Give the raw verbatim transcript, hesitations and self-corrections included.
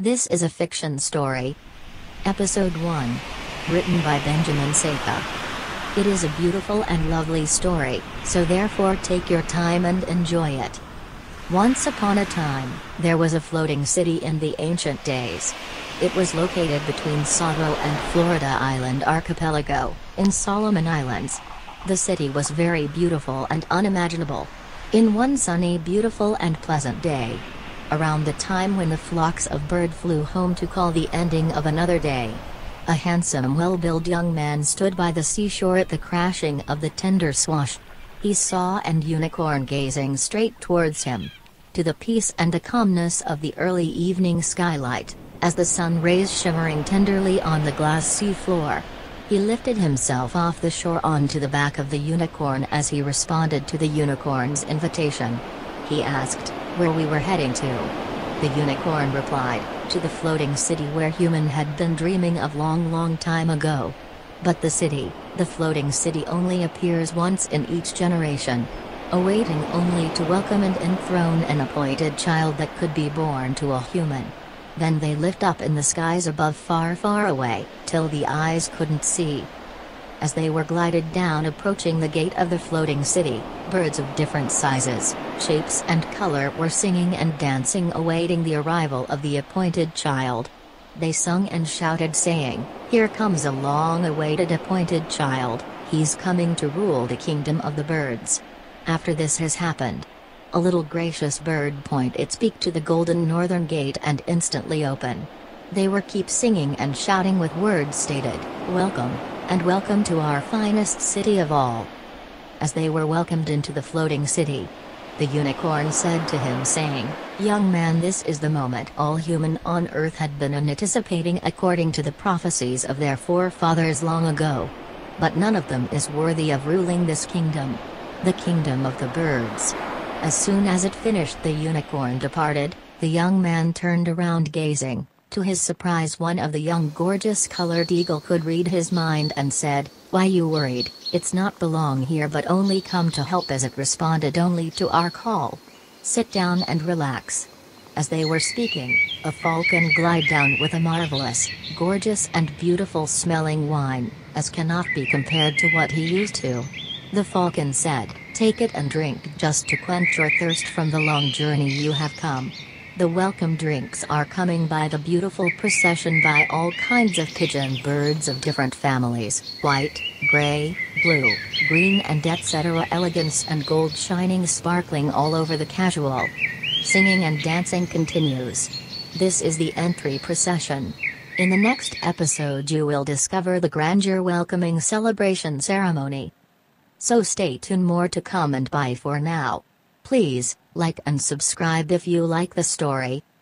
This is a fiction story. Episode one. Written by Benjamin Seka. It is a beautiful and lovely story, so therefore take your time and enjoy it. Once upon a time, there was a floating city in the ancient days. It was located between Savo and Florida Island Archipelago, in Solomon Islands. The city was very beautiful and unimaginable. In one sunny, beautiful and pleasant day, around the time when the flocks of birds flew home to call the ending of another day, a handsome, well-built young man stood by the seashore at the crashing of the tender swash. He saw an unicorn gazing straight towards him. To the peace and the calmness of the early evening skylight, as the sun rays shimmering tenderly on the glass sea floor, he lifted himself off the shore onto the back of the unicorn as he responded to the unicorn's invitation. He asked where we were heading to. The unicorn replied, to the floating city where human had been dreaming of long long time ago. But the city, the floating city only appears once in each generation, awaiting only to welcome and enthrone an appointed child that could be born to a human. Then they lift up in the skies above far far away, till the eyes couldn't see. As they were glided down approaching the gate of the floating city, birds of different sizes, shapes and color were singing and dancing awaiting the arrival of the appointed child. They sung and shouted saying, "Here comes a long-awaited appointed child, he's coming to rule the kingdom of the birds." After this has happened, a little gracious bird point its beak to the golden northern gate and instantly open. They were keep singing and shouting with words stated, "Welcome, and welcome to our finest city of all." As they were welcomed into the floating city, the unicorn said to him saying, "Young man, this is the moment all human on earth had been anticipating according to the prophecies of their forefathers long ago. But none of them is worthy of ruling this kingdom, the kingdom of the birds." As soon as it finished, the unicorn departed. The young man turned around gazing. To his surprise, one of the young gorgeous colored eagle could read his mind and said, "Why you worried? It's not belong here but only come to help," as it responded only to our call. "Sit down and relax." As they were speaking, a falcon glided down with a marvelous, gorgeous and beautiful smelling wine, as cannot be compared to what he used to. The falcon said, "Take it and drink just to quench your thirst from the long journey you have come." The welcome drinks are coming by the beautiful procession by all kinds of pigeon birds of different families, white, gray, blue, green and et cetera. Elegance and gold shining sparkling all over the casual. Singing and dancing continues. This is the entry procession. In the next episode you will discover the grandeur welcoming celebration ceremony. So stay tuned, more to come, and bye for now. Please like and subscribe if you like the story.